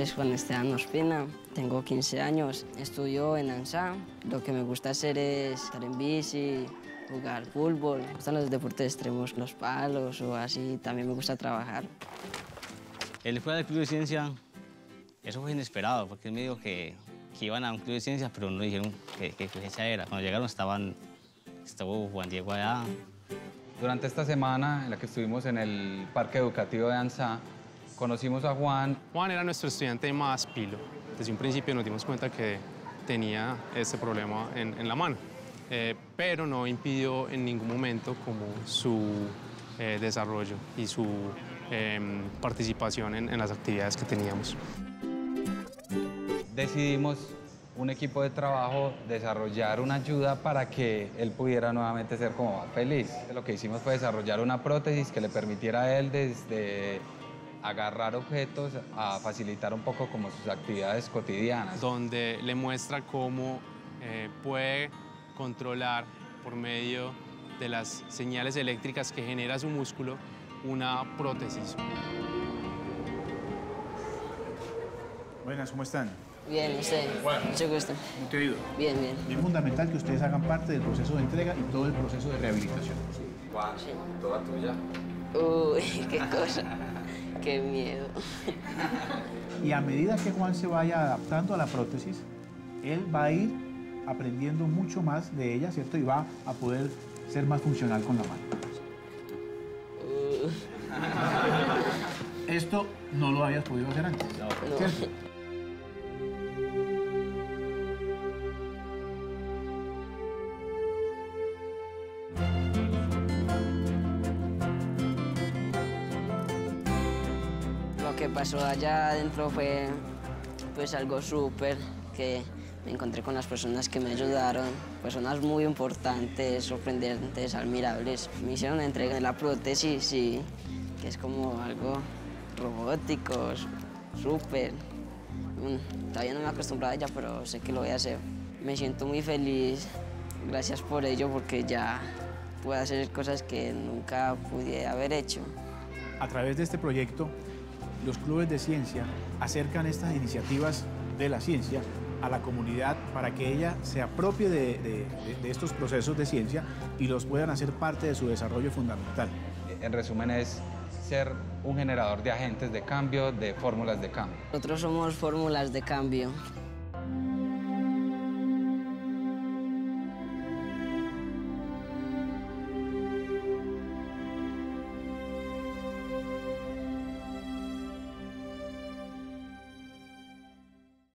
es Juan Esteban Ospina, tengo 15 años, estudio en ANSA. Lo que me gusta hacer es estar en bici, jugar fútbol. Me gustan los deportes extremos, los palos o así. También me gusta trabajar. Él fue al Club de Ciencia, eso fue inesperado, porque él me dijo que iban a un Club de Ciencia, pero no dijeron qué fecha era. Cuando llegaron estuvo Juan Diego allá. Durante esta semana en la que estuvimos en el Parque Educativo de ANSA, conocimos a Juan. Juan era nuestro estudiante más pilo. Desde un principio nos dimos cuenta que tenía este problema en la mano, pero no impidió en ningún momento como su desarrollo y su participación en las actividades que teníamos. Decidimos, un equipo de trabajo, desarrollar una ayuda para que él pudiera nuevamente ser como más feliz. Lo que hicimos fue desarrollar una prótesis que le permitiera a él desde agarrar objetos a facilitar un poco como sus actividades cotidianas. Donde le muestra cómo puede controlar por medio de las señales eléctricas que genera su músculo una prótesis. Buenas, ¿cómo están? Bien, usted. Mucho gusto. ¿Cómo te ha ido? Bien, bien. Es fundamental que ustedes hagan parte del proceso de entrega y todo el proceso de rehabilitación. Juan, toda tuya. Uy, qué cosa. Qué miedo. Y a medida que Juan se vaya adaptando a la prótesis, él va a ir aprendiendo mucho más de ella, ¿cierto? Y va a poder ser más funcional con la mano. Esto no lo habías podido hacer antes, No. ¿cierto? Lo que pasó allá adentro fue pues algo súper, que me encontré con las personas que me ayudaron, personas muy importantes, sorprendentes, admirables. Me hicieron la entrega de la prótesis y que es como algo robótico, súper. Todavía no me he acostumbrado a ella, pero sé que lo voy a hacer. Me siento muy feliz, gracias por ello, porque ya puedo hacer cosas que nunca pude haber hecho. A través de este proyecto, los clubes de ciencia acercan estas iniciativas de la ciencia a la comunidad para que ella se apropie de estos procesos de ciencia y los puedan hacer parte de su desarrollo fundamental. En resumen, es ser un generador de agentes de cambio, de fórmulas de cambio. Nosotros somos fórmulas de cambio.